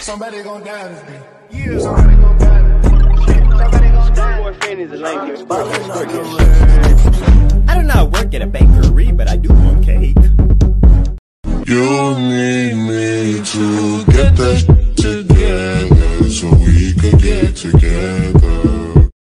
Somebody gon' die this day. Yeah, somebody gon' die this day. Somebody gon' die. Boy, Fanny's a 90 spot. I do not work at a bakery, but I do want cake. You need me to get that together so we could get together.